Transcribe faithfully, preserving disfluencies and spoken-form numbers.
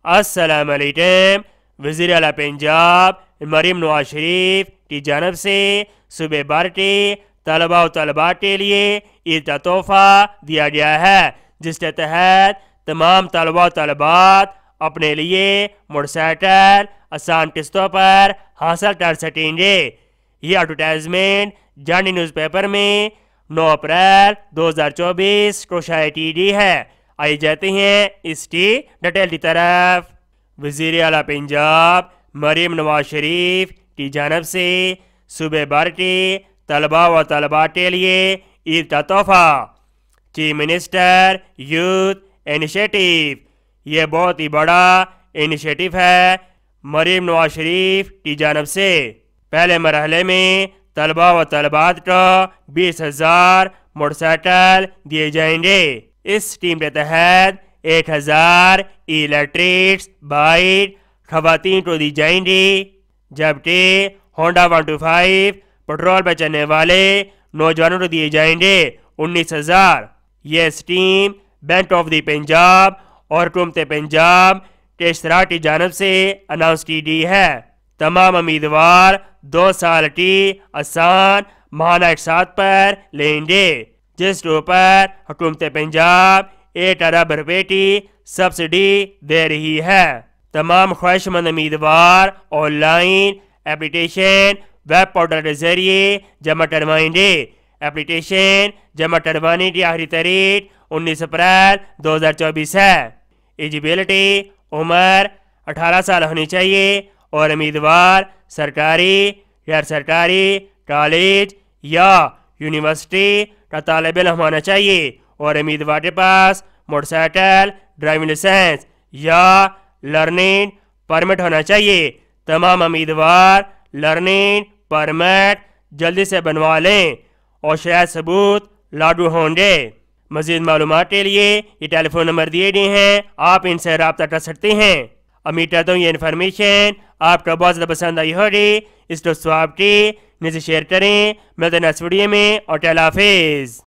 अस्सलाम वालेकुम। वज़ीर आला पंजाब मरीम नवाज शरीफ की जानब से सुबह बारटे तलबा और तलबात के लिए ईद का तोहफा दिया गया है, जिसके तहत तमाम तलबा और तलबात अपने लिए मोटरसाइकिल आसान किस्तों पर हासिल कर सकेंगे। ये एडवर्टाइजमेंट जानी न्यूज़पेपर में नौ अप्रैल दो हज़ार चौबीस को शाया की गई है। आइए जाते हैं इसकी डिटेल की तरफ। वज़ीर आला पंजाब मरीम नवाज शरीफ की जानब से सुबह बारटे तलबा व तलबात के लिए ईद का तोहफा, चीफ मिनिस्टर यूथ इनिशिएटिव। यह बहुत ही बड़ा इनिशिएटिव है मरीम नवाज शरीफ की जानब से। पहले मरहले में तलबा व तलबात को बीस हजार मोटरसाइकिल दिए जाएंगे। इस स्कीम के तहत एक हजार इलेक्ट्रिक्स बाइक खवातीन को दी जाएंगी, जबकि Honda one two five petrol पर चलने वाले नौजवानों को दिए जाएंगे उन्नीस हजार। यह scheme bank of the Punjab और हुकूमत पंजाब के इश्तराक की जानब से अनाउंस की गई है। तमाम उम्मीदवार दो साल की आसान माहाना अकसात पर लेंगे, जिसके ऊपर हुकूमत पंजाब एक अरब रुपए की सब्सिडी दे रही है। तमाम ख्वाहिशमंद उम्मीदवार ऑनलाइन एप्लीकेशन वेब पोर्टल के जरिए जमा करवाएंगे। एप्लीकेशन जमा करवाने की आखिरी तारीख उन्नीस अप्रैल दो हज़ार चौबीस है। एलिजिबिलिटी उम्र अठारह साल होनी चाहिए और उम्मीदवार सरकारी गैर सरकारी कॉलेज या यूनिवर्सिटी का तालिब इल्म होना चाहिए और उम्मीदवार के पास मोटरसाइकिल ड्राइविंग लाइसेंस या लर्निंग परमिट होना चाहिए। तमाम उम्मीदवार लर्निंग परमिट जल्दी से बनवा लें और शायद सबूत लागू होंगे। मज़ीद मालूमात के लिए ये टेलीफोन नंबर दिए गए हैं, आप इनसे रब्ता कर सकते हैं। उम्मीद करता हूँ ये इन्फॉर्मेशन आपको बहुत ज़्यादा पसंद आई होगी। इस दोस्तों आपकी नीचे शेयर करें। मिलते हैं नेक्स्ट वीडियो में और अल्लाह हाफिज़।